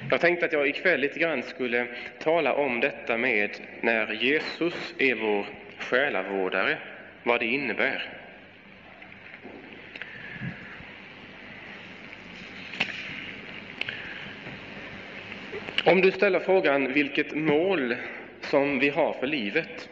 Jag tänkte att jag ikväll lite grann skulle tala om detta med när Jesus är vår själavårdare, vad det innebär. Om du ställer frågan vilket mål som vi har för livet,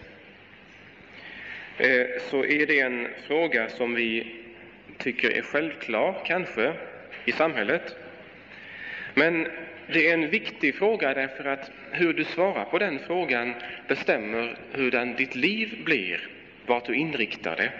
så är det en fråga som vi tycker är självklar kanske i samhället. Men det är en viktig fråga därför att hur du svarar på den frågan bestämmer hur ditt liv blir, vart du inriktar det.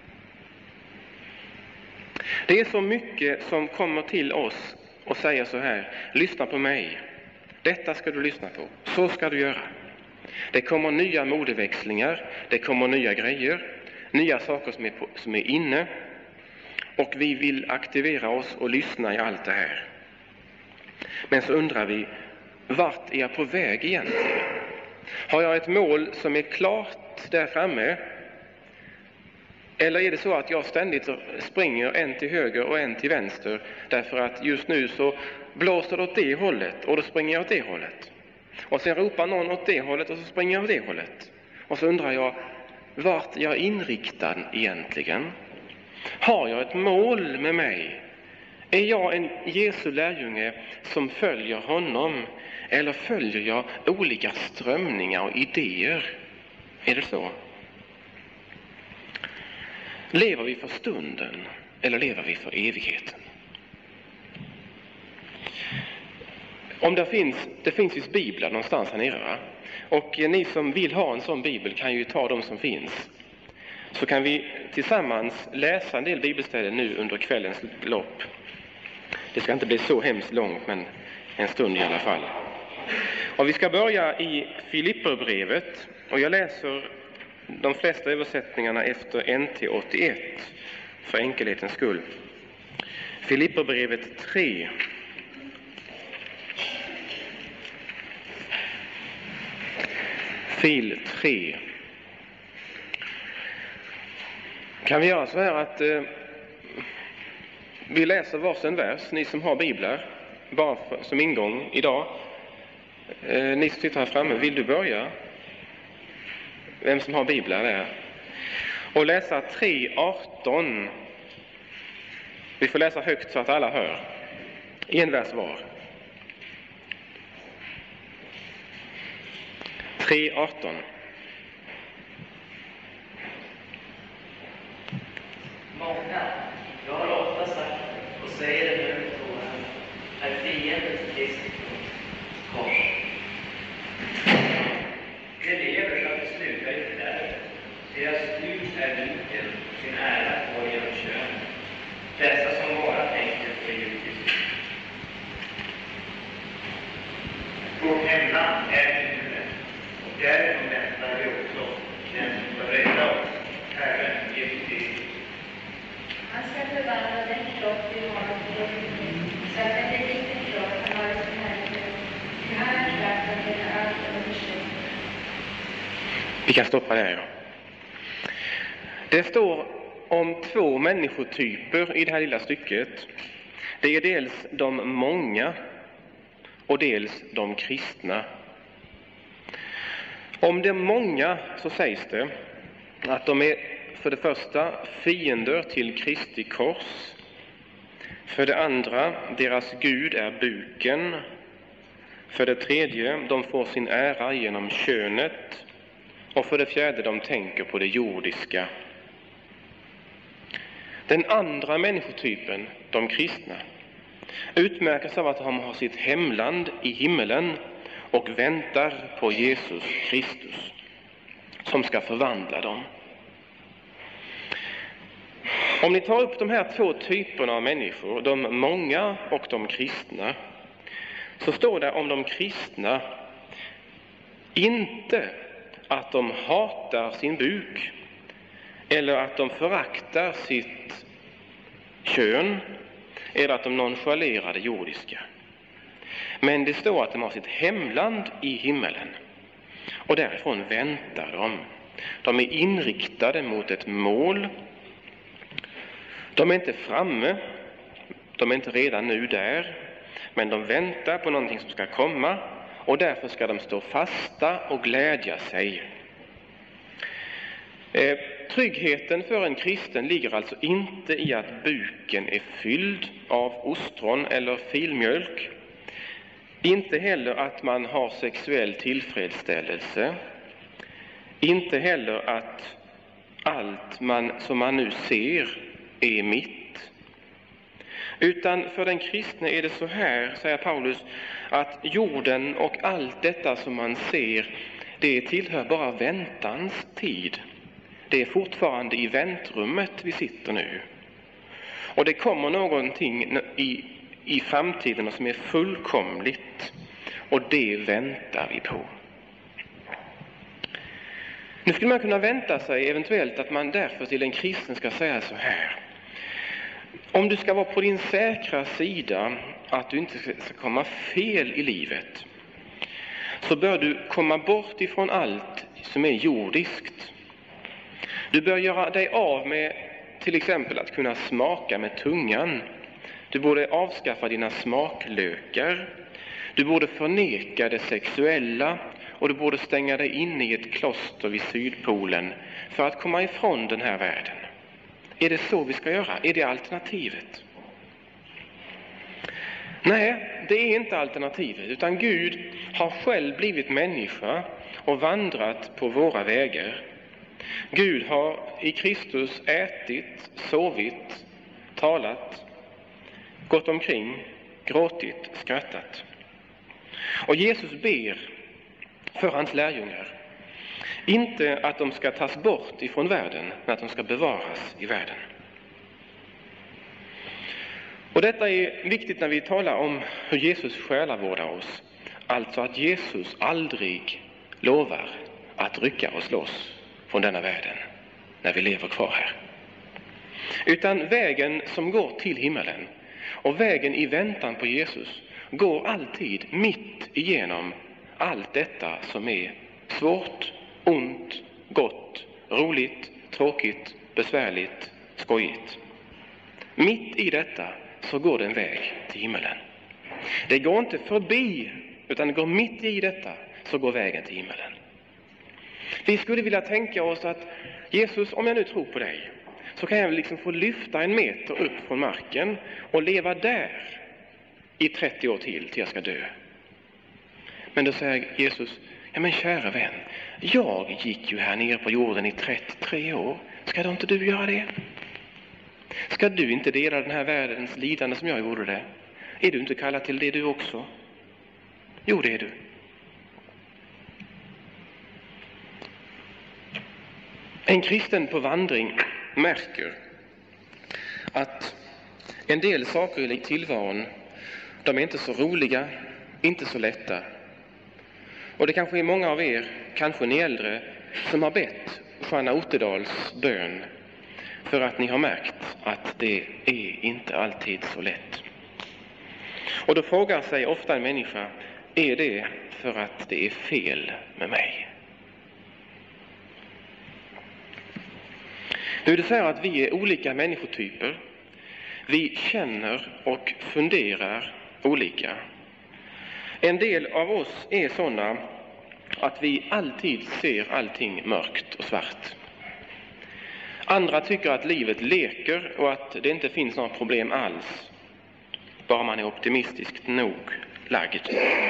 Det är så mycket som kommer till oss och säger så här: lyssna på mig, detta ska du lyssna på, så ska du göra. Det kommer nya modeväxlingar, det kommer nya grejer, nya saker som är inne, och vi vill aktivera oss och lyssna i allt det här. Men så undrar vi, vart är jag på väg egentligen? Har jag ett mål som är klart där framme? Eller är det så att jag ständigt springer en till höger och en till vänster därför att just nu så blåser det åt det hållet och då springer jag åt det hållet. Och sen ropar någon åt det hållet och så springer jag åt det hållet. Och så undrar jag, vart är jag inriktad egentligen? Har jag ett mål med mig? Är jag en Jesu lärjunge som följer honom? Eller följer jag olika strömningar och idéer? Är det så? Lever vi för stunden eller lever vi för evigheten? Om det finns ju biblar någonstans här nere, va? Och ni som vill ha en sån bibel kan ju ta de som finns. Så kan vi tillsammans läsa en del bibelställen nu under kvällens lopp. Det ska inte bli så hemskt långt, men en stund i alla fall. Och vi ska börja i Filipperbrevet, och jag läser de flesta översättningarna efter NT 81 för enkelhetens skull. Filipperbrevet 3. Fil 3. Kan vi göra så här att vi läser varsin vers, ni som har biblar, bara som ingång idag. Ni som sitter här framme, vill du börja? Vem som har biblar där? Och läsa 3:18. Vi får läsa högt så att alla hör. En vers var. 3:18. Många, jag har ofta sagt och säger det nu, är fienden till Kristi kors. De lever så att det slutar i fördärvet. Deras Gud är liken, sin ära får genom kön. Dessa som bara tänker på Kristus. Vårt hemland är himlen, och därifrån väntar vi också den som ska rädda oss, Herren Jesus Kristus. Han ska förvandla den kropp vi har på jorden, så att den blir lik den kropp han har i sin härlighet. Till han har kraft att hela allt under sig. Vi kan stoppa där. Det står om två människotyper i det här lilla stycket. Det är dels de många och dels de kristna. Om de många så sägs det att de är för det första fiender till Kristi kors. För det andra, deras Gud är buken. För det tredje, de får sin ära genom könet. Och för det fjärde, de tänker på det jordiska. Den andra människotypen, de kristna, utmärks av att de har sitt hemland i himmelen och väntar på Jesus Kristus som ska förvandla dem. Om ni tar upp de här två typerna av människor, de många och de kristna, så står det om de kristna inte att de hatar sin buk eller att de föraktar sitt kön eller att de nonchalerar det jordiska. Men det står att de har sitt hemland i himmelen och därifrån väntar de. De är inriktade mot ett mål. De är inte framme, de är inte redan nu där, men de väntar på någonting som ska komma, och därför ska de stå fasta och glädja sig. Tryggheten för en kristen ligger alltså inte i att buken är fylld av ostron eller filmjölk, inte heller att man har sexuell tillfredsställelse, inte heller att allt som man nu ser är mitt. Utan för den kristne är det så här, säger Paulus, att jorden och allt detta som man ser, det tillhör bara väntans tid. Det är fortfarande i väntrummet vi sitter nu. Och det kommer någonting i framtiden som är fullkomligt, och det väntar vi på. Nu skulle man kunna vänta sig eventuellt att man därför till en kristen ska säga så här: om du ska vara på din säkra sida att du inte ska komma fel i livet, så bör du komma bort ifrån allt som är jordiskt. Du bör göra dig av med till exempel att kunna smaka med tungan. Du borde avskaffa dina smaklökar. Du borde förneka det sexuella, och du borde stänga dig inne i ett kloster vid Sydpolen för att komma ifrån den här världen. Är det så vi ska göra? Är det alternativet? Nej, det är inte alternativet, utan Gud har själv blivit människa och vandrat på våra vägar. Gud har i Kristus ätit, sovit, talat, gått omkring, gråtit, skrattat. Och Jesus ber för hans lärjungar, inte att de ska tas bort ifrån världen, men att de ska bevaras i världen. Och detta är viktigt när vi talar om hur Jesus själavårdar oss. Alltså att Jesus aldrig lovar att rycka oss loss från denna världen när vi lever kvar här. Utan vägen som går till himmelen och vägen i väntan på Jesus går alltid mitt igenom allt detta som är svårt, ont, gott, roligt, tråkigt, besvärligt, skojigt. Mitt i detta så går det en väg till himmelen. Det går inte förbi, utan det går mitt i detta, så går vägen till himmelen. Vi skulle vilja tänka oss att Jesus, om jag nu tror på dig, så kan jag liksom få lyfta 1 meter upp från marken och leva där i 30 år till jag ska dö. Men då säger Jesus, ja men kära vän, jag gick ju här nere på jorden i 33 år. Ska då inte du göra det? Ska du inte dela den här världens lidande som jag gjorde det? Är du inte kallad till det du också? Jo, det är du. En kristen på vandring märker att en del saker i tillvaron, de är inte så roliga, inte så lätta. Och det kanske är många av er, kanske ni äldre, som har bett Jeanne Ottedals bön för att ni har märkt att det är inte alltid så lätt. Och då frågar sig ofta en människa, är det för att det är fel med mig? Nu är det så här att vi är olika människotyper. Vi känner och funderar olika. En del av oss är sådana att vi alltid ser allting mörkt och svart. Andra tycker att livet leker och att det inte finns några problem alls, bara man är optimistiskt nog lagd.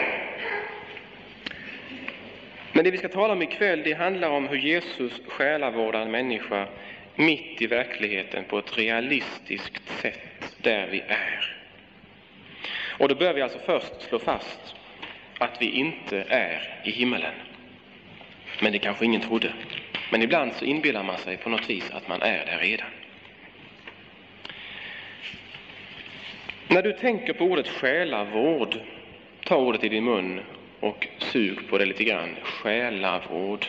Men det vi ska tala om ikväll, det handlar om hur Jesus själavårdar en människa mitt i verkligheten på ett realistiskt sätt där vi är. Och då bör vi alltså först slå fast att vi inte är i himmelen. Men det kanske ingen trodde. Men ibland så inbillar man sig på något vis att man är där redan. När du tänker på ordet själavård, ta ordet i din mun och sug på det lite grann. Själavård.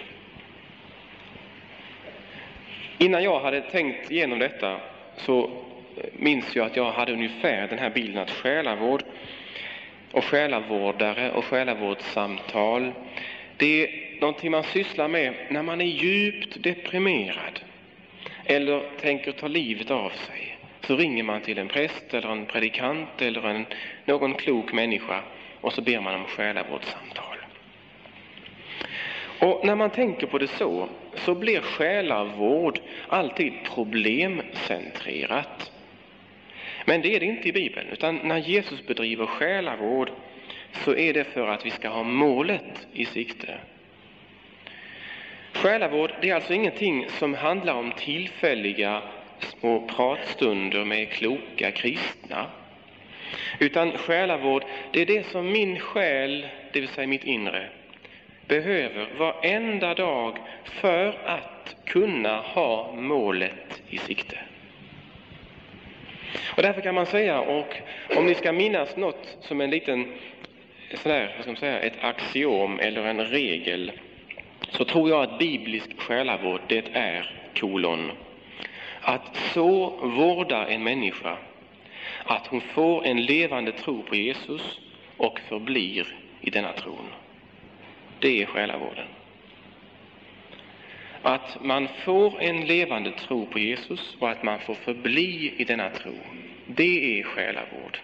Innan jag hade tänkt igenom detta så minns jag att jag hade ungefär den här bilden att själavård och själavårdare och själavårdssamtal, det är någonting man sysslar med när man är djupt deprimerad eller tänker ta livet av sig så ringer man till en präst eller en predikant eller någon klok människa och så ber man om själavårdssamtal. Och när man tänker på det så blir själavård alltid problemcentrerat. Men det är det inte i Bibeln, utan när Jesus bedriver själavård så är det för att vi ska ha målet i sikte. Själavård, det är alltså ingenting som handlar om tillfälliga små pratstunder med kloka kristna. Utan själavård, det är det som min själ, det vill säga mitt inre, behöver varenda dag för att kunna ha målet i sikte. Och därför kan man säga, och om ni ska minnas något som en liten sådär, vad ska man säga, ett axiom eller en regel, så tror jag att biblisk själavård, det är att så vårda en människa att hon får en levande tro på Jesus och förblir i denna tron. Det är själavården. Att man får en levande tro på Jesus och att man får förbli i denna tro. Det är själavård.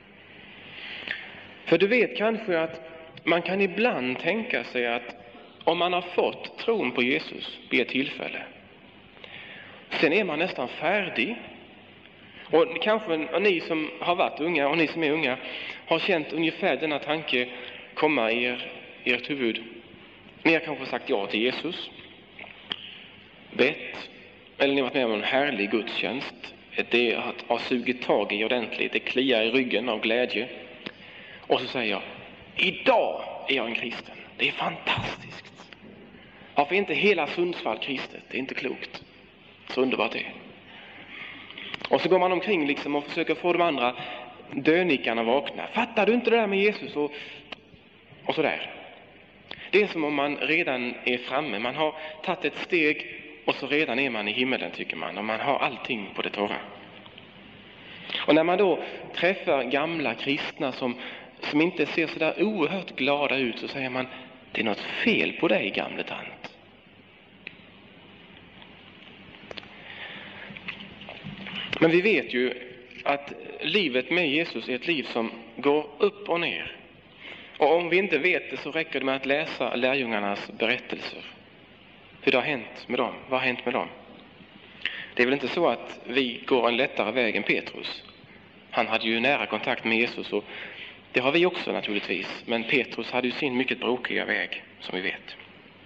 För du vet kanske att man kan ibland tänka sig att om man har fått tron på Jesus vid ett tillfälle, sen är man nästan färdig. Och kanske ni som har varit unga och ni som är unga har känt ungefär denna tanke komma i ert huvud. Ni har kanske sagt ja till Jesus, bett, eller ni har varit med om en härlig gudstjänst. Det har sugit tag i ordentligt, det kliar i ryggen av glädje. Och så säger jag, idag är jag en kristen. Det är fantastiskt. Varför inte hela Sundsvall kristet? Det är inte klokt. Så underbart det är. Och så går man omkring liksom och försöker få de andra dönickarna vakna. Fattar du inte det där med Jesus? Och så där. Det är som om man redan är framme. Man har tagit ett steg och så redan är man i himmelen, tycker man. Och man har allting på det torra. Och när man då träffar gamla kristna som inte ser så där oerhört glada ut, så säger man, det är något fel på dig, gamle tant. Men vi vet ju att livet med Jesus är ett liv som går upp och ner. Och om vi inte vet det så räcker det med att läsa lärjungarnas berättelser. Hur det har hänt med dem. Vad har hänt med dem? Det är väl inte så att vi går en lättare väg än Petrus. Han hade ju nära kontakt med Jesus och det har vi också naturligtvis. Men Petrus hade ju sin mycket brokiga väg, som vi vet.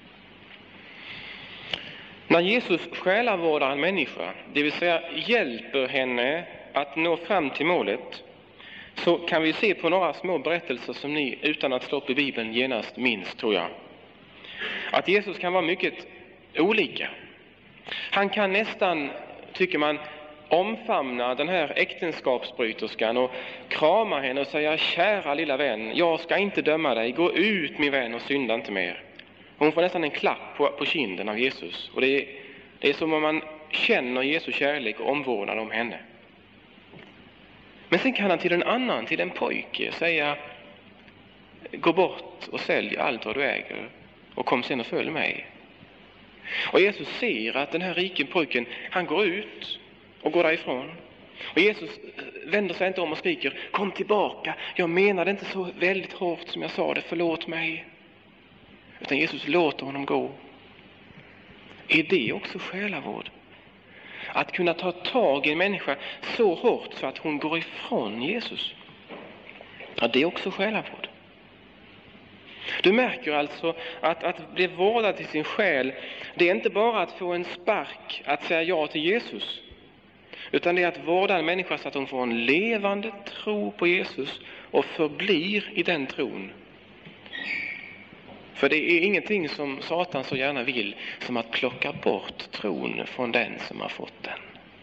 När Jesus själavårdar en människa, det vill säga hjälper henne att nå fram till målet, så kan vi se på några små berättelser som ni utan att slå upp i Bibeln genast minns, tror jag. Att Jesus kan vara mycket olika. Han kan nästan, tycker man, omfamna den här äktenskapsbryterskan och krama henne och säga, kära lilla vän, jag ska inte döma dig, gå ut min vän och synda inte mer. Hon får nästan en klapp på kinden av Jesus. Och det är som om man känner Jesu kärlek och omvårdnad om henne. Men sen kan han till en annan, till en pojke, säga, gå bort och sälj allt vad du äger och kom sen och följ mig. Och Jesus ser att den här rike pojken, han går ut och går därifrån. Och Jesus vänder sig inte om och skriker, kom tillbaka, jag menade inte så väldigt hårt som jag sa det, förlåt mig. Utan Jesus låter honom gå. Är det också själavård? Att kunna ta tag i en människa så hårt så att hon går ifrån Jesus. Ja, det är också själavård. Du märker alltså att bli vårdad till sin själ, det är inte bara att få en spark att säga ja till Jesus. Utan det är att vårda en människa så att hon får en levande tro på Jesus och förblir i den tron. För det är ingenting som Satan så gärna vill som att plocka bort tron från den som har fått den.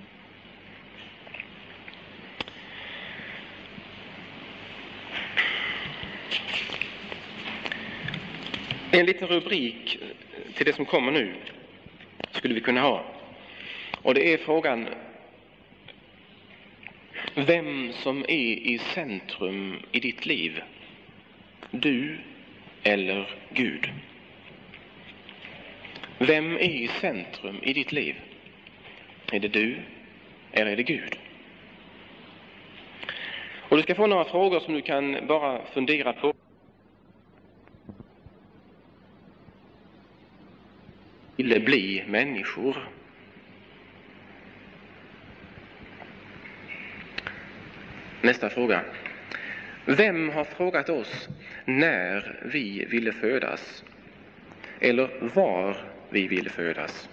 En liten rubrik till det som kommer nu skulle vi kunna ha. Och det är frågan vem som är i centrum i ditt liv. Du eller Gud? Vem är i centrum i ditt liv? Är det du eller är det Gud? Och du ska få några frågor som du kan bara fundera på. Ville bli människor. Nästa fråga. Vem har frågat oss när vi ville födas? Eller var vi ville födas?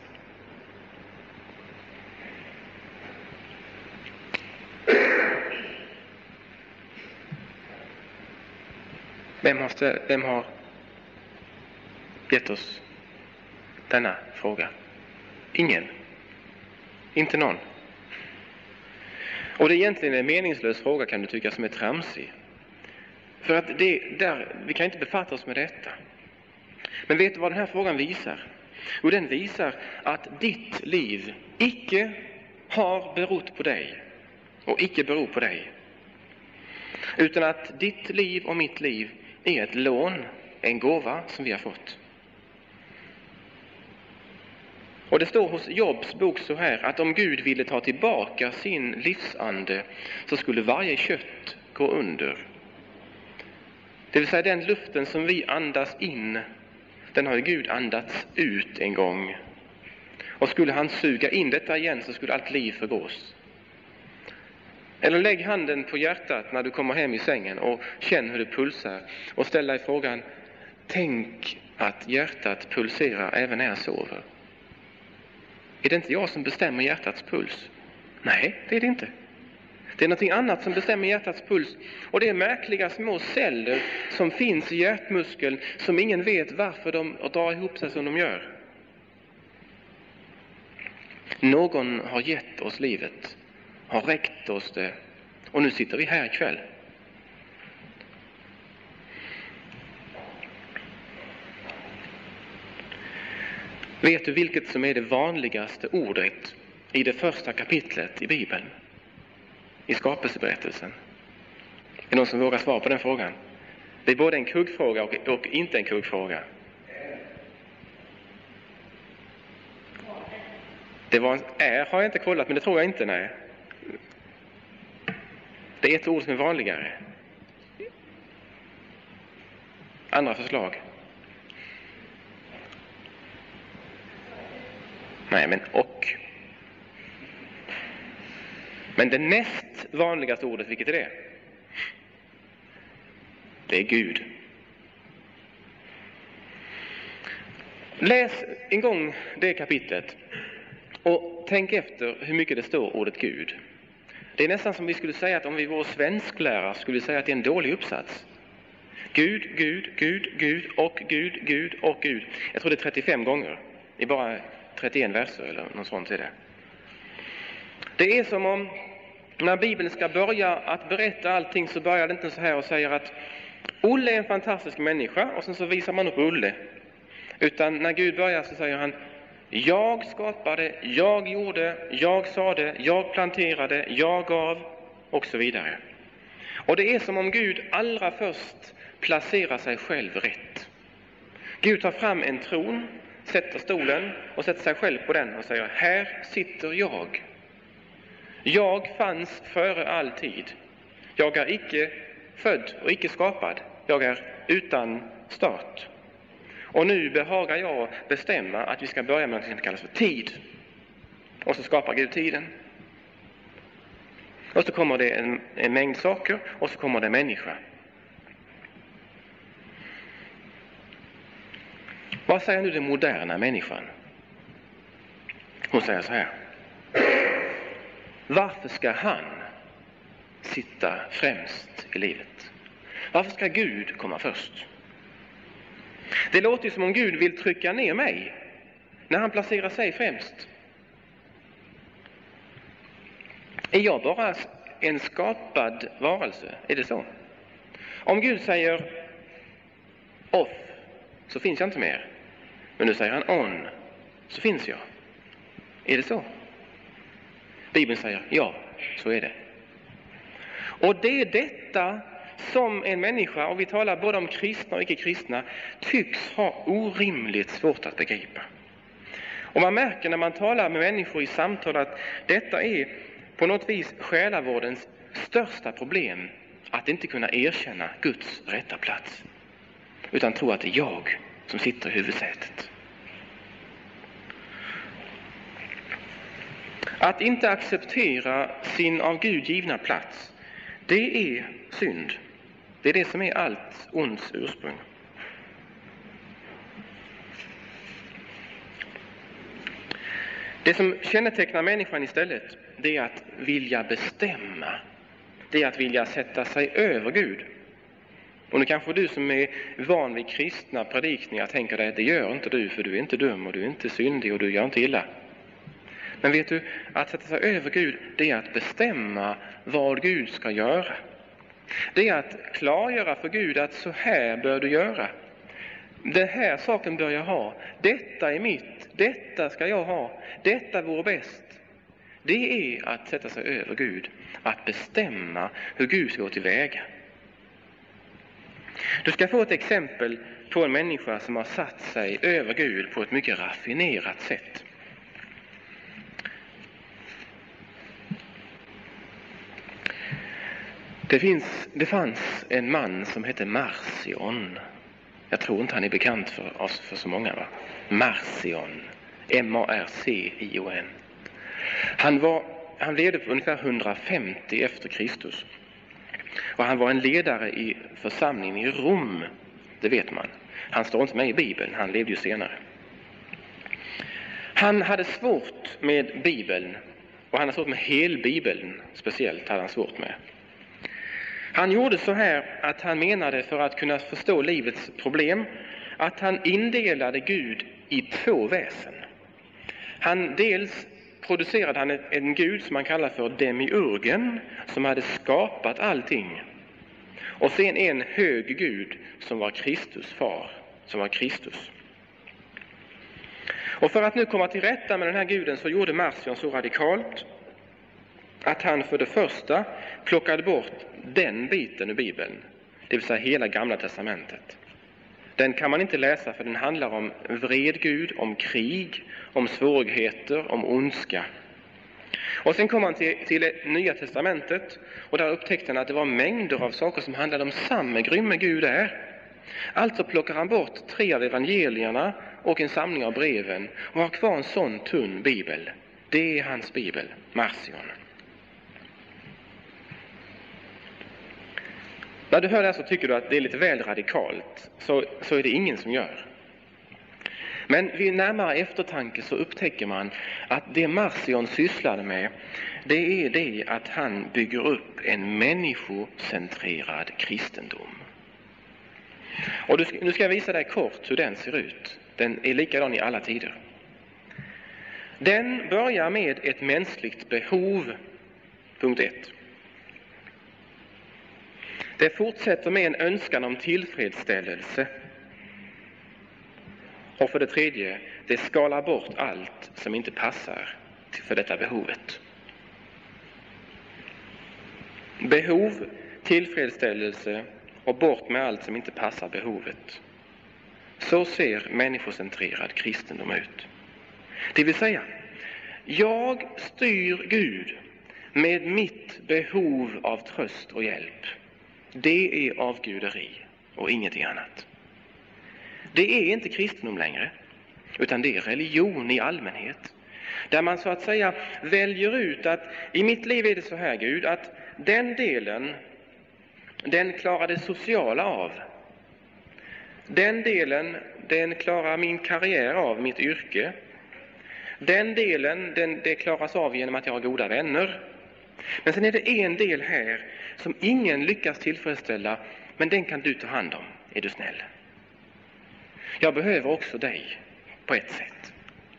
Vem har gett oss denna fråga? Ingen. Inte någon. Och det är egentligen en meningslös fråga, kan du tycka, som är tramsig. För att vi kan inte befatta oss med detta. Men vet du vad den här frågan visar? Jo, den visar att ditt liv icke har berott på dig och icke beror på dig. Utan att ditt liv och mitt liv är ett lån, en gåva som vi har fått. Och det står hos Jobs bok så här, att om Gud ville ta tillbaka sin livsande så skulle varje kött gå under. Det vill säga den luften som vi andas in, den har ju Gud andats ut en gång. Och skulle han suga in detta igen så skulle allt liv förgås. Eller lägg handen på hjärtat när du kommer hem i sängen och känn hur det pulsar. Och ställ dig frågan, tänk att hjärtat pulserar även när jag sover. Är det inte jag som bestämmer hjärtats puls? Nej, det är det inte. Det är någonting annat som bestämmer hjärtats puls. Och det är märkliga små celler som finns i hjärtmuskeln som ingen vet varför de drar ihop sig som de gör. Någon har gett oss livet, har räckt oss det, och nu sitter vi här ikväll. Vet du vilket som är det vanligaste ordet i det första kapitlet i Bibeln? I skapelseberättelsen. Är det någon som vågar svara på den frågan? Det är både en kuggfråga och inte en kuggfråga. Det var har jag inte kollat, men det tror jag inte, nej. Det är ett ord som är vanligare. Andra förslag? Nej, men och. Men det näst vanligaste ordet, vilket är det? Det är Gud. Läs en gång det kapitlet och tänk efter hur mycket det står ordet Gud. Det är nästan som vi skulle säga att om vi vore svensklärare skulle vi säga att det är en dålig uppsats. Gud, Gud, Gud, Gud och Gud, Gud och Gud. Jag tror det är 35 gånger. I bara 31 verser eller något sånt är det. Det är som om när Bibeln ska börja att berätta allting så börjar det inte så här och säger att Olle är en fantastisk människa och sen så visar man upp Olle. Utan när Gud börjar så säger han, jag skapade, jag gjorde, jag sade, jag planterade, jag gav och så vidare. Och det är som om Gud allra först placerar sig själv rätt. Gud tar fram en tron, sätter stolen och sätter sig själv på den och säger, här sitter jag. Jag fanns före all tid. Jag är icke född och icke skapad. Jag är utan start. Och nu behagar jag bestämma att vi ska börja med något som kallas för tid. Och så skapar Gud tiden. Och så kommer det en mängd saker och så kommer det en människa. Vad säger nu den moderna människan? Hon säger så här. Varför ska han sitta främst i livet? Varför ska Gud komma först? Det låter ju som om Gud vill trycka ner mig när han placerar sig främst. Är jag bara en skapad varelse? Är det så? Om Gud säger off så finns jag inte mer. Men nu säger han on så finns jag. Är det så? Bibeln säger ja, så är det. Och det är detta som en människa, och vi talar både om kristna och icke-kristna, tycks ha orimligt svårt att begripa. Och man märker när man talar med människor i samtal att detta är på något vis själavårdens största problem att inte kunna erkänna Guds rätta plats, utan tro att det är jag som sitter i huvudsätet. Att inte acceptera sin av Gud givna plats, det är synd. Det är det som är allt onds ursprung. Det som kännetecknar människan istället, det är att vilja bestämma. Det är att vilja sätta sig över Gud. Och nu kanske du som är van vid kristna predikningar tänker dig att det gör inte du, för du är inte dum och du är inte syndig och du gör inte illa. Men vet du, att sätta sig över Gud, det är att bestämma vad Gud ska göra. Det är att klargöra för Gud att så här bör du göra. Den här saken bör jag ha. Detta är mitt. Detta ska jag ha. Detta vore bäst. Det är att sätta sig över Gud. Att bestämma hur Gud ska gå tillväga. Du ska få ett exempel på en människa som har satt sig över Gud på ett mycket raffinerat sätt. Det fanns en man som hette Marcion. Jag tror inte han är bekant för så många, va? Marcion. M-A-R-C-I-O-N. Han levde på ungefär 150 efter Kristus. Och han var en ledare i församlingen i Rom. Det vet man. Han står inte med i Bibeln. Han levde ju senare. Han hade svårt med Bibeln. Och han hade svårt med helbibeln. Speciellt hade han svårt med. Han gjorde så här att han menade, för att kunna förstå livets problem, att han indelade Gud i två väsen. Dels producerade han en Gud som man kallar för demiurgen, som hade skapat allting. Och sen en hög Gud som var Kristus far, som var Kristus. Och för att nu komma till rätta med den här guden så gjorde Marcion så radikalt att han för det första plockade bort den biten ur Bibeln, det vill säga hela Gamla testamentet. Den kan man inte läsa, för den handlar om vred Gud, om krig, om svårigheter, om ondska. Och sen kom han till det Nya testamentet, och där upptäckte han att det var mängder av saker som handlade om samma grymme Gud är. Alltså plockar han bort 3 av evangelierna och en samling av breven och har kvar en sån tunn bibel. Det är hans bibel, Marcion. När du hör det här så tycker du att det är lite väl radikalt, så är det ingen som gör. Men vid närmare eftertanke så upptäcker man att det Marcion sysslade med, det är det att han bygger upp en människocentrerad kristendom. Och nu ska jag visa dig kort hur den ser ut. Den är likadan i alla tider. Den börjar med ett mänskligt behov, punkt 1. Det fortsätter med en önskan om tillfredsställelse. Och för det tredje, det skalar bort allt som inte passar för detta behovet. Behov, tillfredsställelse och bort med allt som inte passar behovet. Så ser människocentrerad kristendom ut. Det vill säga, jag styr Gud med mitt behov av tröst och hjälp. Det är avguderi och ingenting annat. Det är inte kristendom längre, utan det är religion i allmänhet. Där man så att säga väljer ut att i mitt liv är det så här, Gud, att den delen, den klarar det sociala av. Den delen, den klarar min karriär av, mitt yrke. Den delen, det klaras av genom att jag har goda vänner. Men sen är det en del här som ingen lyckas tillfredsställa, men den kan du ta hand om, är du snäll. Jag behöver också dig på ett sätt.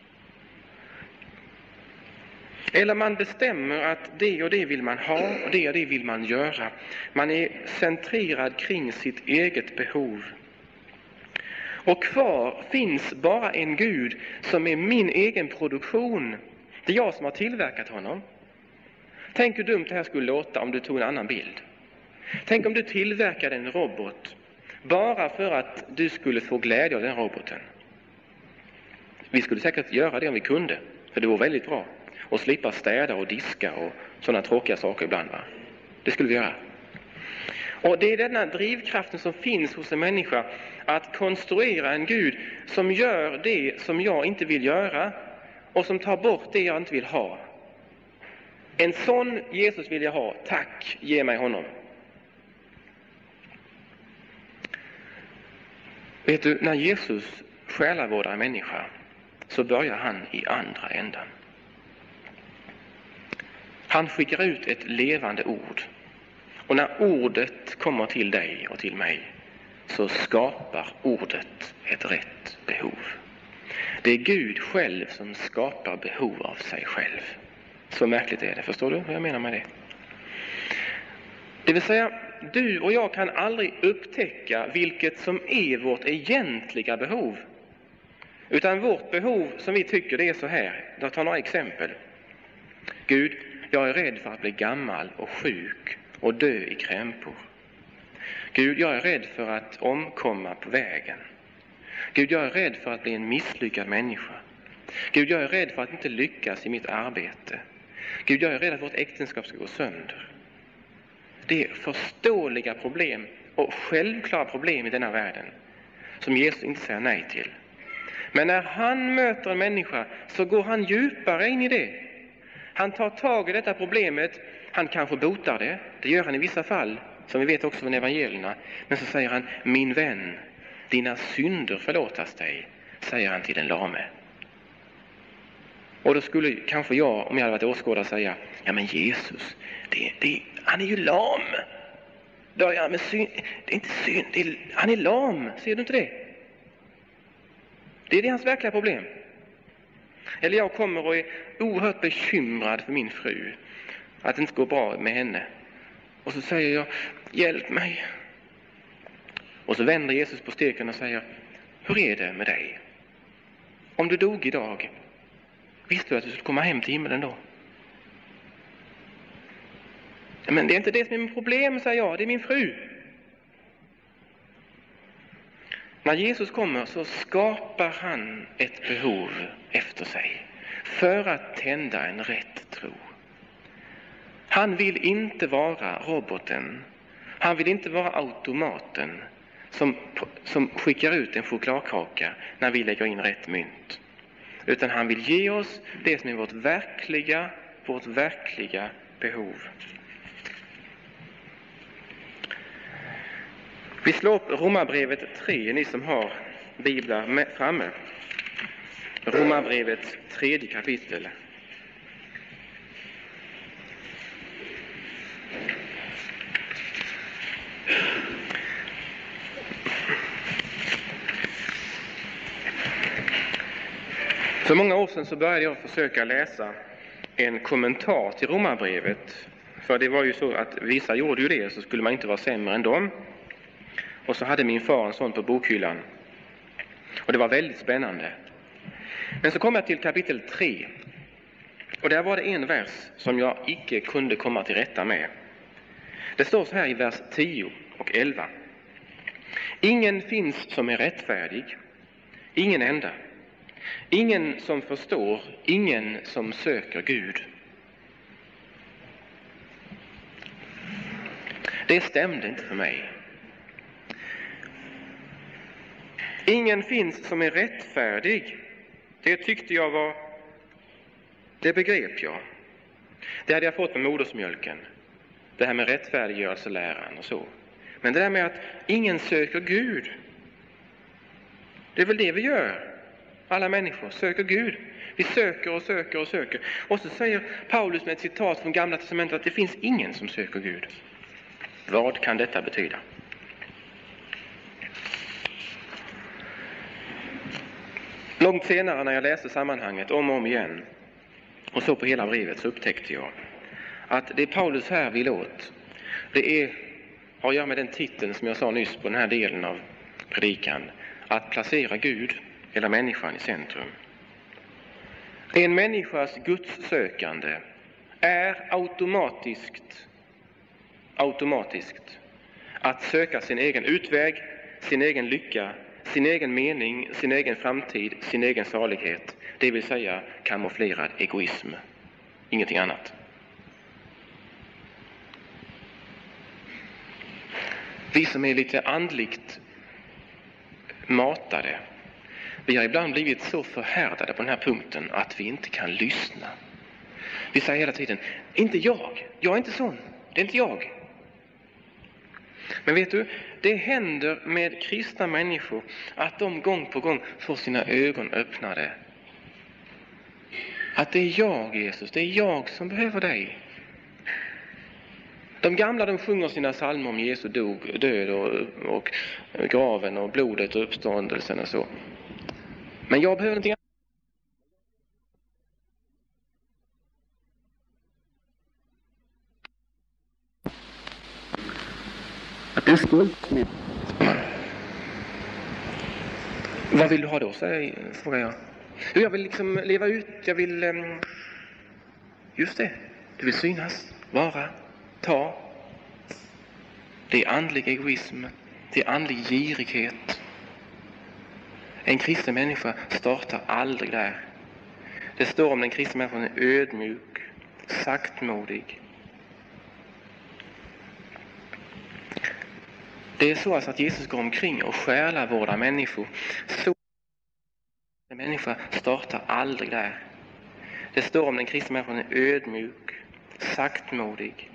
Eller man bestämmer att det och det vill man ha och det vill man göra. Man är centrerad kring sitt eget behov. Och kvar finns bara en Gud som är min egen produktion. Det är jag som har tillverkat honom. Tänk hur dumt det här skulle låta om du tog en annan bild. Tänk om du tillverkade en robot bara för att du skulle få glädje av den roboten. Vi skulle säkert göra det om vi kunde, för det vore väldigt bra. Och slippa städa och diska och sådana tråkiga saker ibland, va? Det skulle vi göra. Och det är denna drivkraften som finns hos en människa, att konstruera en Gud som gör det som jag inte vill göra och som tar bort det jag inte vill ha. En sån Jesus vill jag ha, tack, ge mig honom. Vet du, när Jesus själavårdar en människa så börjar han i andra ändan. Han skickar ut ett levande ord. Och när ordet kommer till dig och till mig så skapar ordet ett rätt behov. Det är Gud själv som skapar behov av sig själv. Så märkligt är det, förstår du vad jag menar med det? Det vill säga, du och jag kan aldrig upptäcka vilket som är vårt egentliga behov. Utan vårt behov som vi tycker det är så här. Jag tar några exempel. Gud, jag är rädd för att bli gammal och sjuk och dö i krämpor. Gud, jag är rädd för att omkomma på vägen. Gud, jag är rädd för att bli en misslyckad människa. Gud, jag är rädd för att inte lyckas i mitt arbete. Gud, jag är rädd att vårt äktenskap ska gå sönder. Det är förståeliga problem och självklara problem i denna världen som Jesus inte säger nej till. Men när han möter en människa så går han djupare in i det. Han tar tag i detta problemet, han kanske botar det, det gör han i vissa fall, som vi vet också från evangelierna. Men så säger han, min vän, dina synder förlåtas dig, säger han till den lame. Och då skulle kanske jag, om jag hade varit åskådare, säga, ja men Jesus, han är ju lam. Börjar med synd, det är inte synd, han är lam, ser du inte det? Det är hans verkliga problem. Eller jag kommer och är oerhört bekymrad för min fru, att det inte går bra med henne. Och så säger jag, hjälp mig. Och så vänder Jesus på steken och säger, hur är det med dig? Om du dog idag, visste du att du skulle komma hem till himlen då? Men det är inte det som är mitt problem, säger jag, det är min fru. När Jesus kommer så skapar han ett behov efter sig för att tända en rätt tro. Han vill inte vara roboten, han vill inte vara automaten som skickar ut en chokladkaka när vi lägger in rätt mynt. Utan han vill ge oss det som är vårt verkliga behov. Vi slår upp Romarbrevet 3, ni som har biblar framme. Romarbrevet 3 kapitel. För många år sedan så började jag försöka läsa en kommentar till Romarbrevet. För det var ju så att vissa gjorde ju det, så skulle man inte vara sämre än dem. Och så hade min far en sån på bokhyllan. Och det var väldigt spännande. Men så kom jag till kapitel 3. Och där var det en vers som jag icke kunde komma till rätta med. Det står så här i vers 10 och 11. Ingen finns som är rättfärdig, ingen enda. Ingen som förstår, ingen som söker Gud. Det stämde inte för mig. Ingen finns som är rättfärdig. Det tyckte jag var... Det begrep jag. Det hade jag fått med modersmjölken. Det här med rättfärdiggörelseläran och så. Men det där med att ingen söker Gud. Det är väl det vi gör. Alla människor söker Gud. Vi söker och söker och söker. Och så säger Paulus med ett citat från Gamla testamentet att det finns ingen som söker Gud. Vad kan detta betyda? Långt senare när jag läste sammanhanget om och om igen och så på hela brevet så upptäckte jag att det Paulus här vill åt, det har att göra med den titeln som jag sa nyss på den här delen av predikan, att placera Gud eller människan i centrum. En människas gudssökande är automatiskt att söka sin egen utväg, sin egen lycka, sin egen mening, sin egen framtid, sin egen salighet. Det vill säga kamouflerad egoism. Ingenting annat. Vi som är lite andligt matade, vi har ibland blivit så förhärdade på den här punkten att vi inte kan lyssna. Vi säger hela tiden, inte jag är inte sån, det är inte jag. Men vet du, det händer med kristna människor att de gång på gång får sina ögon öppnade. Att det är jag, Jesus, det är jag som behöver dig. De gamla, de sjunger sina psalmer om Jesu död och graven och blodet och uppståndelsen och så. Men jag behöver någonting annat. Att du skulle... Vad vill du ha då, frågar jag. Jag vill liksom leva ut, jag vill... Just det, du vill synas, vara, ta. Det är andlig egoism, det är andlig girighet. En kristen människa startar aldrig där. Det står om den kristna människan är ödmjuk, saktmodig. Det är så att Jesus går omkring och själavårdar människor. Så en människa startar aldrig där. Det står om den kristna människan är ödmjuk, saktmodig.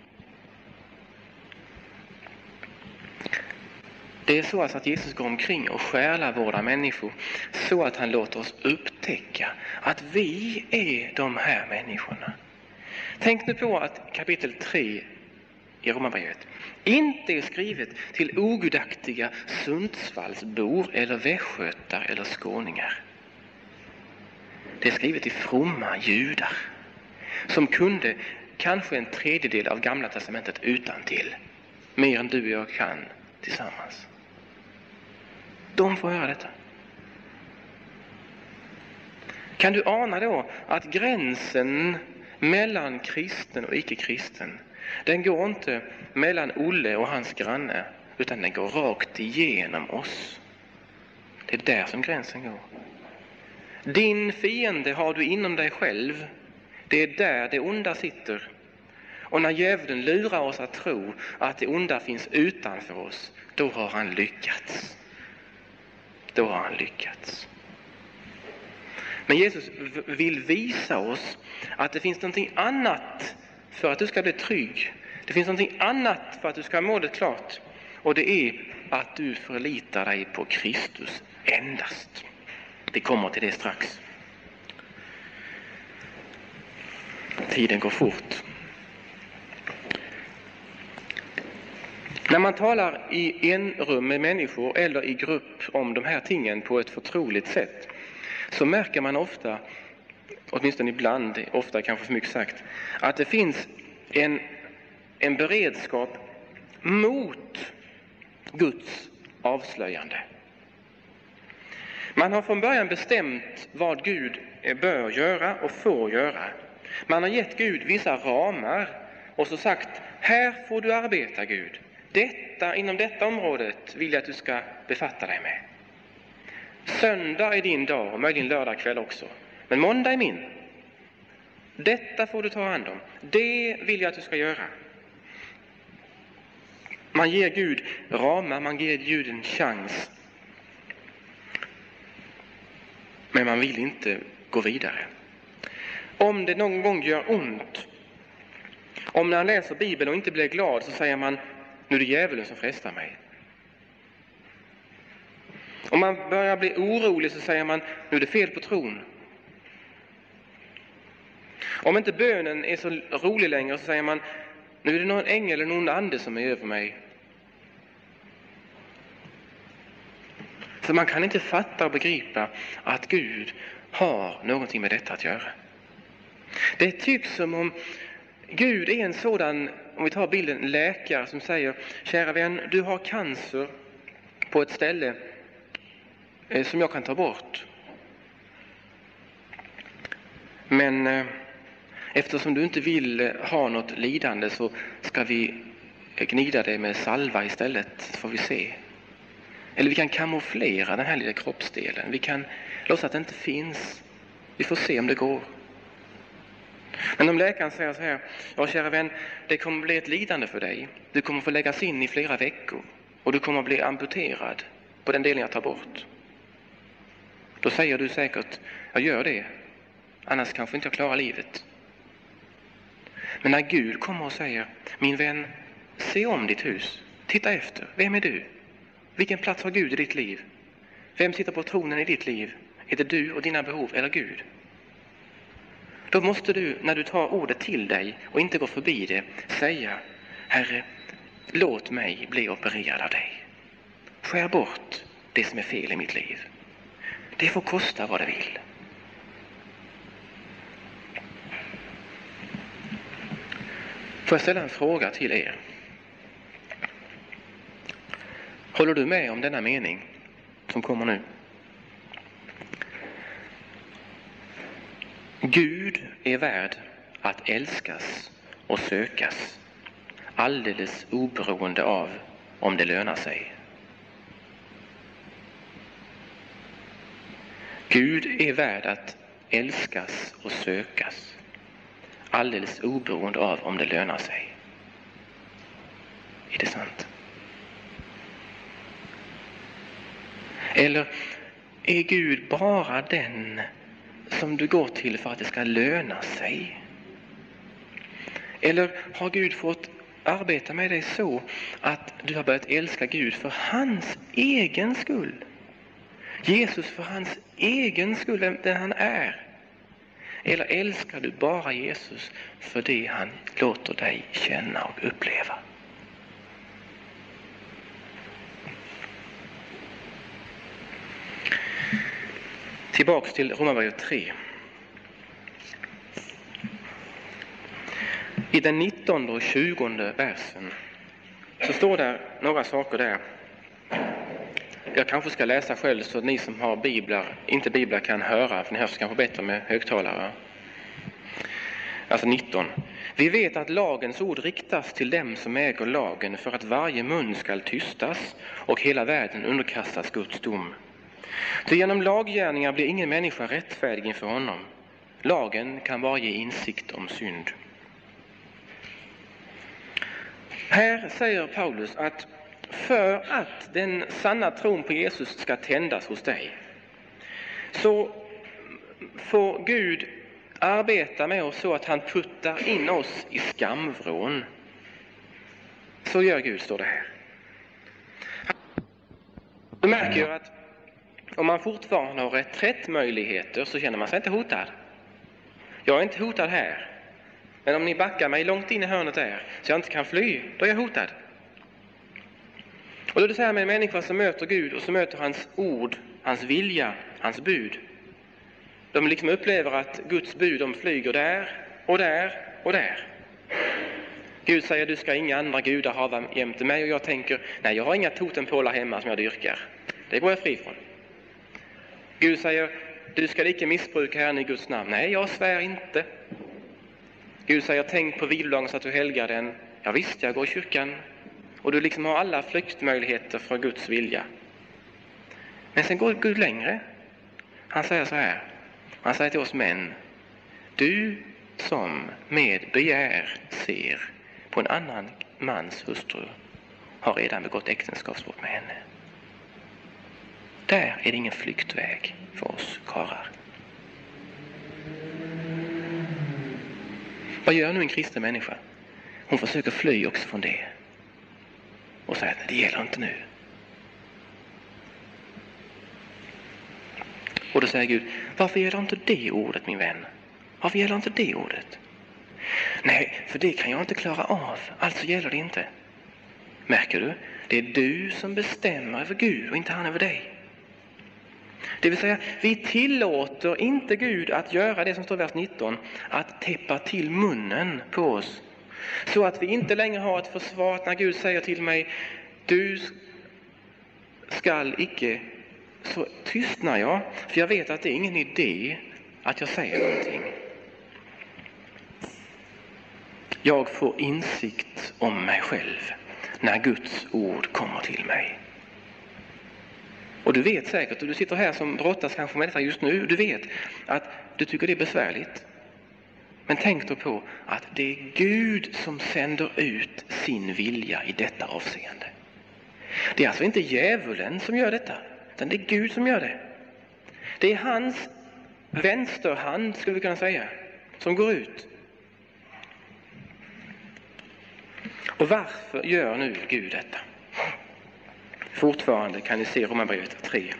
Det är så att Jesus går omkring och själavårdar människor så att han låter oss upptäcka att vi är de här människorna. Tänk nu på att kapitel 3 i Romarbrevet inte är skrivet till ogudaktiga Sundsvallsbor eller västgötar eller skåningar. Det är skrivet till fromma judar som kunde kanske en tredjedel av Gamla testamentet utantill. Mer än du och jag kan tillsammans. De får höra detta. Kan du ana då att gränsen mellan kristen och icke-kristen, den går inte mellan Olle och hans granne, utan den går rakt igenom oss. Det är där som gränsen går. Din fiende har du inom dig själv. Det är där det onda sitter. Och när djävulen lurar oss att tro att det onda finns utanför oss, då har han lyckats. Då har han lyckats. Men Jesus vill visa oss att det finns någonting annat för att du ska bli trygg. Det finns någonting annat för att du ska ha målet klart. Och det är att du förlitar dig på Kristus endast. Det kommer till det strax. Tiden går fort. När man talar i en rum med människor eller i grupp om de här tingen på ett förtroligt sätt, så märker man ofta, åtminstone ibland, ofta kanske för mycket sagt, att det finns en beredskap mot Guds avslöjande. Man har från början bestämt vad Gud bör göra och får göra. Man har gett Gud vissa ramar och så sagt, här får du arbeta, Gud. Inom detta området vill jag att du ska befatta dig med. Söndag är din dag och möjligen lördag kväll också. Men måndag är min. Detta får du ta hand om. Det vill jag att du ska göra. Man ger Gud ramar, man ger Gud en chans. Men man vill inte gå vidare. Om det någon gång gör ont, om när han läser Bibeln och inte blir glad, så säger man, nu är det djävulen som frestar mig. Om man börjar bli orolig så säger man, nu är det fel på tron. Om inte bönen är så rolig längre så säger man, nu är det någon ängel eller någon ande som är över mig. Så man kan inte fatta och begripa att Gud har någonting med detta att göra. Det tycks som om Gud är en sådan, om vi tar bilden, läkare som säger, kära vän, du har cancer på ett ställe som jag kan ta bort. Men eftersom du inte vill ha något lidande så ska vi gnida dig med salva istället, så får vi se. Eller vi kan kamouflera den här lilla kroppsdelen. Vi kan låtsas att det inte finns. Vi får se om det går. Men om läkaren säger så här, ja kära vän, det kommer bli ett lidande för dig. Du kommer få läggas in i flera veckor. och du kommer att bli amputerad på den delen jag tar bort. Då säger du säkert, jag gör det, annars kanske inte jag klarar livet. Men när Gud kommer och säger, min vän, se om ditt hus, titta efter, vem är du? Vilken plats har Gud i ditt liv? Vem sitter på tronen i ditt liv? Är det du och dina behov eller Gud? Då måste du, när du tar ordet till dig och inte går förbi det, säga, Herre, låt mig bli opererad av dig. Skär bort det som är fel i mitt liv. Det får kosta vad det vill. Får jag ställa en fråga till er? Håller du med om denna mening som kommer nu? Gud är värd att älskas och sökas, alldeles oberoende av om det lönar sig. Gud är värd att älskas och sökas, alldeles oberoende av om det lönar sig. Är det sant? Eller är Gud bara den som du går till för att det ska löna sig? Eller har Gud fått arbeta med dig så att du har börjat älska Gud för hans egen skull? Jesus för hans egen skull, den han är. Eller älskar du bara Jesus för det han låter dig känna och uppleva? Tillbaks till Romarbrevet 3. I den 19 och 20 versen så står där några saker där. Jag kanske ska läsa själv så att ni som har biblar, inte biblar kan höra, för ni hörs kanske bättre med högtalare. Alltså 19. Vi vet att lagens ord riktas till dem som äger lagen för att varje mun skall tystas och hela världen underkastas Guds dom. Ty genom laggärningar blir ingen människa rättfärdig inför honom. Lagen kan bara ge insikt om synd. Här säger Paulus att för att den sanna tron på Jesus ska tändas hos dig, så får Gud arbeta med oss så att han puttar in oss i skamvrån. Så gör Gud, står det här. Du märker ju att om man fortfarande har reträttmöjligheter så känner man sig inte hotad. Jag är inte hotad här. Men om ni backar mig långt in i hörnet där så jag inte kan fly, då är jag hotad. Och då är det så här med en människa som möter Gud och som möter hans ord, hans vilja, hans bud. De liksom upplever att Guds bud, de flyger där och där och där. Gud säger, du ska inga andra gudar hava jämte mig, och jag tänker, nej, jag har inga totempålar hemma som jag dyrkar. Det går jag fri från. Gud säger, du ska icke missbruka Herren i Guds namn. Nej, jag svär inte. Gud säger, tänk på vilodagen så att du helgar den. Ja visst, jag går i kyrkan. Och du liksom har alla flyktmöjligheter för Guds vilja. Men sen går Gud längre. Han säger så här. Han säger till oss män. Du som med begär ser på en annan mans hustru har redan begått äktenskapsbrott med henne. Där är det ingen flyktväg för oss karlar. Vad gör nu en kristen människa? Hon försöker fly också från det. Och säger att det gäller inte nu. Och då säger Gud, varför gäller inte det ordet, min vän? Varför gäller inte det ordet? Nej, för det kan jag inte klara av. Alltså gäller det inte. Märker du? Det är du som bestämmer över Gud och inte han över dig. Det vill säga, vi tillåter inte Gud att göra det som står i vers 19. Att täppa till munnen på oss. Så att vi inte längre har ett försvar när Gud säger till mig, du skall icke, så tystnar jag. För jag vet att det är ingen idé att jag säger någonting. Jag får insikt om mig själv när Guds ord kommer till mig. Och du vet säkert, och du sitter här som brottas kanske med detta just nu, du vet att du tycker det är besvärligt. Men tänk då på att det är Gud som sänder ut sin vilja i detta avseende. Det är alltså inte djävulen som gör detta, utan det är Gud som gör det. Det är hans vänsterhand, skulle vi kunna säga, som går ut. Och varför gör nu Gud detta? Fortfarande kan ni se Romarbrevet 3.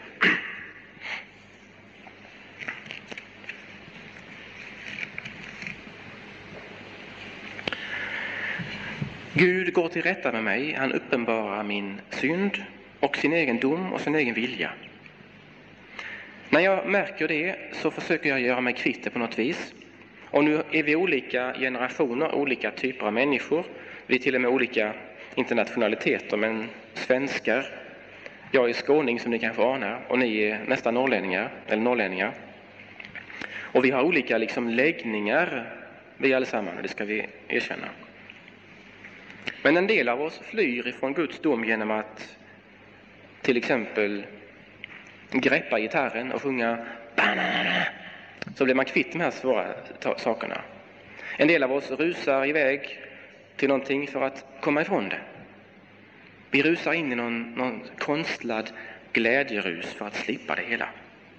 Gud går till rätta med mig, han uppenbarar min synd och sin egen dom och sin egen vilja. När jag märker det så försöker jag göra mig kvitt det på något vis. Och nu är vi olika generationer, olika typer av människor. Vi är till och med olika internationaliteter, men svenskar. Jag är skåning som ni kanske anar, och ni är nästan norrlänningar. Och vi har olika läggningar, vi allesammans, det ska vi erkänna. Men en del av oss flyr ifrån Guds dom genom att till exempel greppa gitarren och sjunga banana. Så blir man kvitt de här svåra sakerna. En del av oss rusar iväg till någonting för att komma ifrån det. Vi rusar in i någon konstlad glädjerus för att slippa det hela.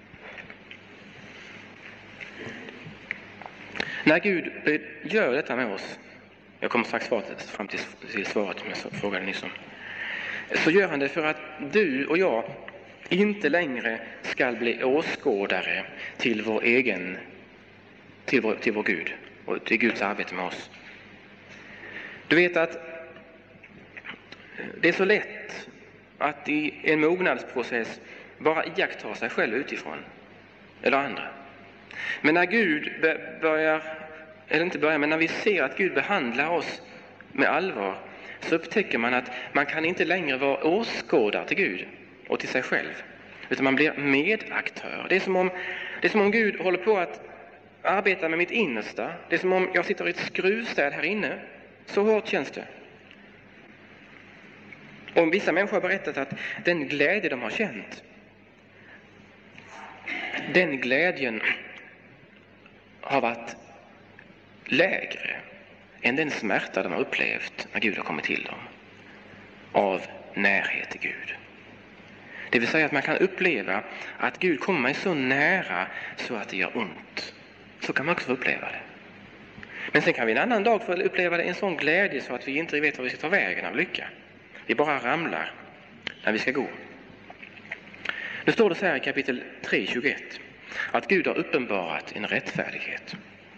När Gud gör detta med oss, jag kommer strax fram till svaret som jag frågade nyss om, så gör han det för att du och jag inte längre ska bli åskådare till vår egen, till vår Gud och till Guds arbete med oss. Du vet att det är så lätt att i en mognadsprocess bara iaktta sig själv utifrån eller andra. Men när Gud när vi ser att Gud behandlar oss med allvar, så upptäcker man att man kan inte längre vara åskådare till Gud och till sig själv, utan man blir medaktör. Det är som om Gud håller på att arbeta med mitt innersta. Det är som om jag sitter i ett skruvstäd här inne. Så hårt känns det. Och vissa människor har berättat att den glädje de har känt, den glädjen har varit lägre än den smärta de har upplevt när Gud har kommit till dem av närhet till Gud. Det vill säga att man kan uppleva att Gud kommer mig så nära så att det gör ont. Så kan man också få uppleva det. Men sen kan vi en annan dag få uppleva det en sån glädje så att vi inte vet vad vi ska ta vägen av lycka. Vi bara ramlar när vi ska gå. Nu står det så här i kapitel 3:21 att Gud har uppenbarat en rättfärdighet.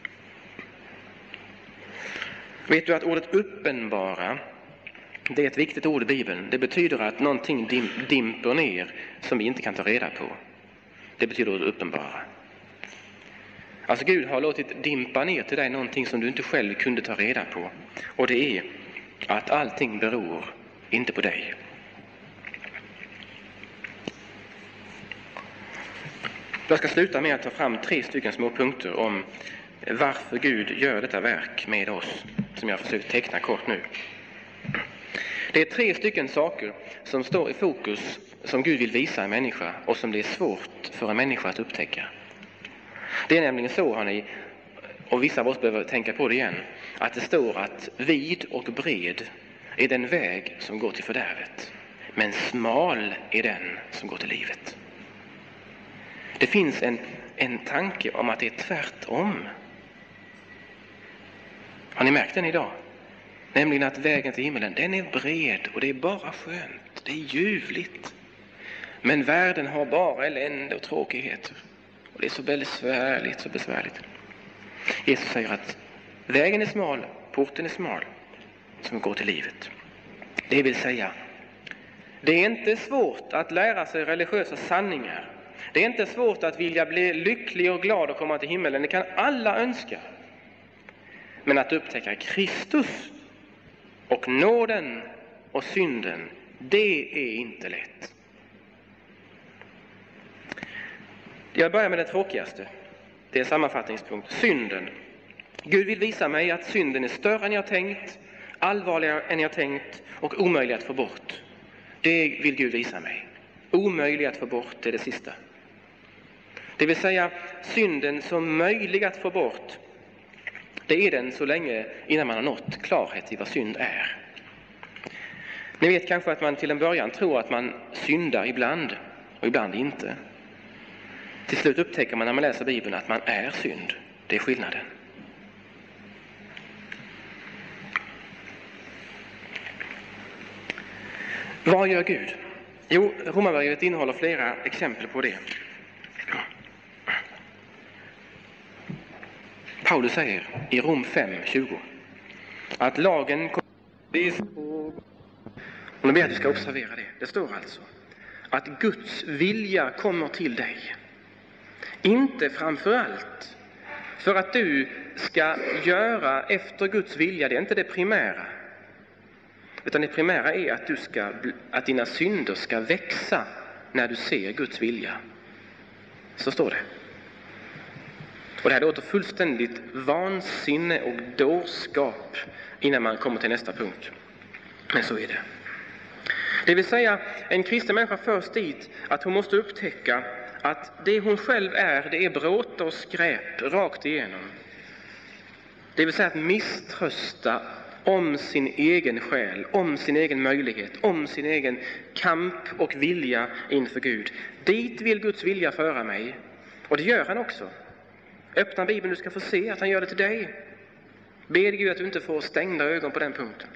Vet du att ordet uppenbara, det är ett viktigt ord i Bibeln. Det betyder att någonting dimper ner som vi inte kan ta reda på. Det betyder ordet uppenbara. Alltså Gud har låtit dimpa ner till dig någonting som du inte själv kunde ta reda på. Och det är att allting beror inte på dig. Jag ska sluta med att ta fram 3 små punkter om varför Gud gör detta verk med oss, som jag försökt teckna kort nu. Det är 3 saker som står i fokus som Gud vill visa en människa och som det är svårt för en människa att upptäcka. Det är nämligen så, hörni, och vissa av oss behöver tänka på det igen, att det står att vid och bred är den väg som går till fördärvet, men smal är den som går till livet. Det finns en tanke om att det är tvärtom. Har ni märkt den idag? Nämligen att vägen till himmelen, den är bred och det är bara skönt, det är ljuvligt. Men världen har bara elände och tråkigheter. Och det är så väldigt så besvärligt. Jesus säger att vägen är smal, porten är smal, som går till livet. Det vill säga, det är inte svårt att lära sig religiösa sanningar. Det är inte svårt att vilja bli lycklig och glad och komma till himmelen. Det kan alla önska. Men att upptäcka Kristus och nåden och synden, det är inte lätt. Jag börjar med det tråkigaste. Det är en sammanfattningspunkt. Synden. Gud vill visa mig att synden är större än jag tänkt, allvarligare än jag tänkt och omöjlig att få bort. Det vill Gud visa mig. Omöjlig att få bort är det sista. Det vill säga, synden som möjlig att få bort, det är den så länge innan man har nått klarhet i vad synd är. Ni vet kanske att man till en början tror att man syndar ibland och ibland inte. Till slut upptäcker man när man läser Bibeln att man är synd. Det är skillnaden. Vad gör Gud? Jo, Romarbrevet innehåller flera exempel på det. Paulus säger i Rom 5:20 att lagen och nu ber jag att du ska observera det. Det står alltså att Guds vilja kommer till dig. Inte framför allt för att du ska göra efter Guds vilja. Det är inte det primära. Utan det primära är att dina synder ska växa när du ser Guds vilja. Så står det. Och det här låter fullständigt vansinne och dårskap innan man kommer till nästa punkt. Men så är det. Det vill säga, en kristen människa förs dit att hon måste upptäcka att det hon själv är, det är bråte och skräp rakt igenom. Det vill säga att misströsta om sin egen själ, om sin egen möjlighet, om sin egen kamp och vilja inför Gud. Dit vill Guds vilja föra mig. Och det gör han också. Öppna Bibeln, du ska få se att han gör det till dig. Be Gud att du inte får stängda ögon på den punkten.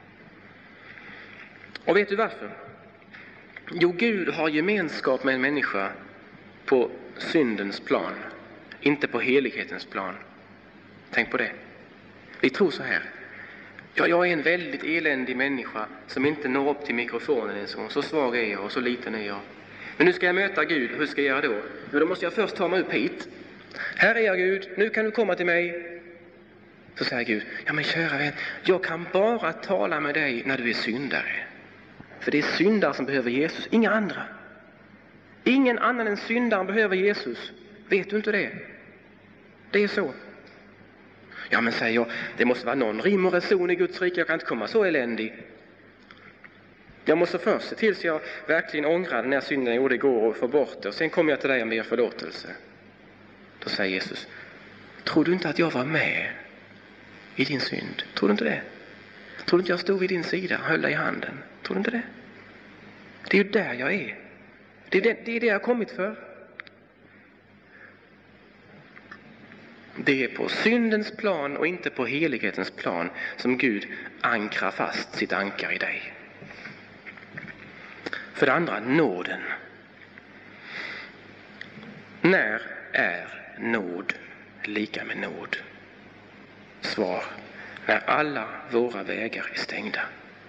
Och vet du varför? Jo, Gud har gemenskap med en människa på syndens plan, inte på helighetens plan. Tänk på det. Vi tror så här. Ja, jag är en väldigt eländig människa som inte når upp till mikrofonen ens en gång. Så svag är jag och så liten är jag. Men nu ska jag möta Gud. Hur ska jag göra då? Jo, då måste jag först ta mig upp hit. Här är jag, Gud. Nu kan du komma till mig. Så säger Gud, ja men kära vän, jag kan bara tala med dig när du är syndare. För det är syndare som behöver Jesus, inga andra. Ingen annan än syndaren behöver Jesus. Vet du inte det? Det är så. Ja men säger jag, det måste vara någon rim och reson i Guds rike, jag kan inte komma så eländig. Jag måste först se till så jag verkligen ångrar den här synden jag gjorde igår och får bort det. Och sen kommer jag till dig och ber förlåtelse. Då säger Jesus, tror du inte att jag var med i din synd? Tror du inte det? Tror du inte jag stod vid din sida och höll dig i handen? Tror du inte det? Det är ju där jag är. Det är det jag har kommit för. Det är på syndens plan och inte på helighetens plan som Gud ankrar fast sitt ankar i dig. För det andra, nåden. När är nåd lika med nåd? Svar: när alla våra vägar är stängda.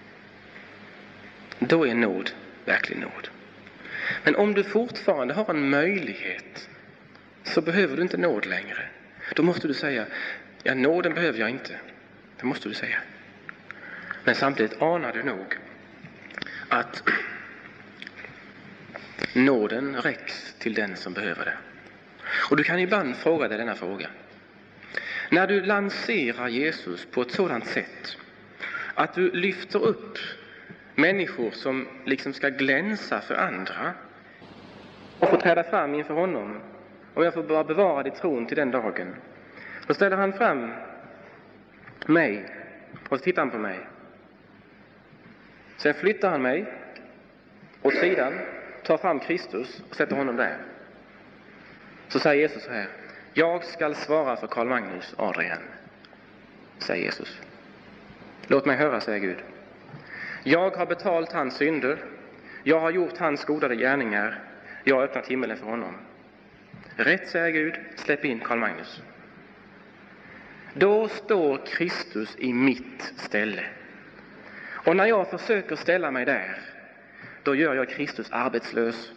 Då är nåd verkligen nåd. Men om du fortfarande har en möjlighet så behöver du inte nåd längre. Då måste du säga, ja nåden behöver jag inte. Det måste du säga. Men samtidigt anar du nog att nåden räcks till den som behöver det. Och du kan ibland fråga dig denna fråga. När du lanserar Jesus på ett sådant sätt att du lyfter upp människor som liksom ska glänsa för andra och får träda fram inför honom, och jag får bara bevara ditt tron till den dagen. Då ställer han fram mig och så tittar han på mig. Sen flyttar han mig åt sidan, tar fram Kristus och sätter honom där. Så säger Jesus så här: jag ska svara för Karl Magnus Adrian, säger Jesus. Låt mig höra, säger Gud. Jag har betalt hans synder. Jag har gjort hans goda gärningar. Jag har öppnat himmelen för honom. Rätt, säger Gud, släpp in Karl Magnus. Då står Kristus i mitt ställe. Och när jag försöker ställa mig där, då gör jag Kristus arbetslös.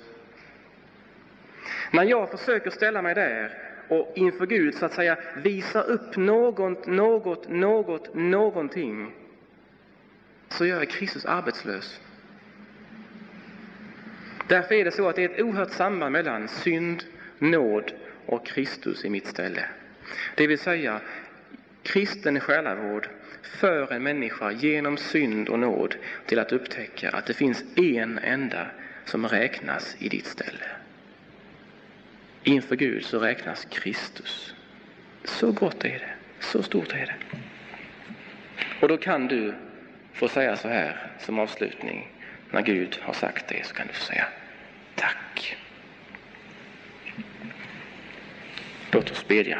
När jag försöker ställa mig där och inför Gud så att säga visa upp någonting, så gör jag Kristus arbetslös. Därför är det så att det är ett oerhört samband mellan synd, nåd och Kristus i mitt ställe. Det vill säga, kristen själavård för en människa genom synd och nåd till att upptäcka att det finns en enda som räknas i ditt ställe. Inför Gud så räknas Kristus. Så gott är det, så stort är det. Och då kan du få säga så här som avslutning. När Gud har sagt det så kan du säga tack. Låt oss bedja.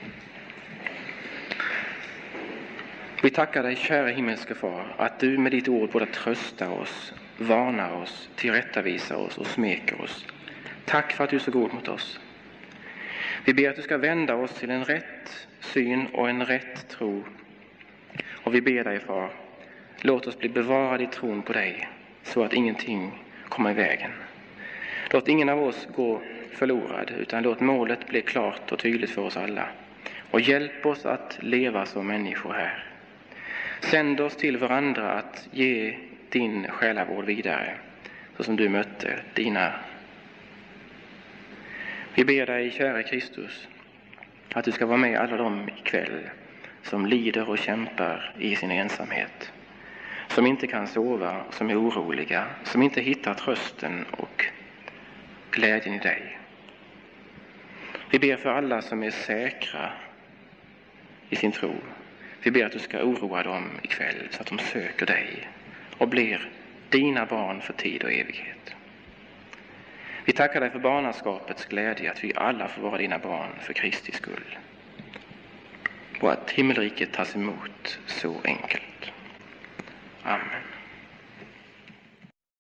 Vi tackar dig, kära himmelske far, att du med ditt ord både tröstar oss, varnar oss, tillrättavisar oss och smeker oss. Tack för att du är så god mot oss. Vi ber att du ska vända oss till en rätt syn och en rätt tro. Och vi ber dig, far, låt oss bli bevarade i tron på dig så att ingenting kommer i vägen. Låt ingen av oss gå förlorad, utan låt målet bli klart och tydligt för oss alla. Och hjälp oss att leva som människor här. Sänd oss till varandra att ge din själavård vidare, så som du mötte dina. Vi ber dig, kära Kristus, att du ska vara med alla dem ikväll som lider och kämpar i sin ensamhet, som inte kan sova, som är oroliga, som inte hittar trösten och glädjen i dig. Vi ber för alla som är säkra i sin tro. Vi ber att du ska oroa dem ikväll så att de söker dig och blir dina barn för tid och evighet. Vi tackar dig för barnaskapets glädje, att vi alla får vara dina barn för Kristi skull. Och att himmelriket tas emot så enkelt. Amen.